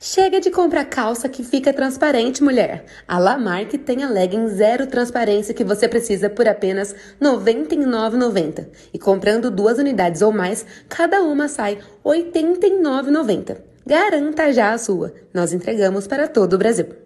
Chega de comprar calça que fica transparente, mulher. A Lamarque tem a legging zero transparência que você precisa por apenas R$ 99,90. E comprando 2 unidades ou mais, cada uma sai R$ 89,90. Garanta já a sua. Nós entregamos para todo o Brasil.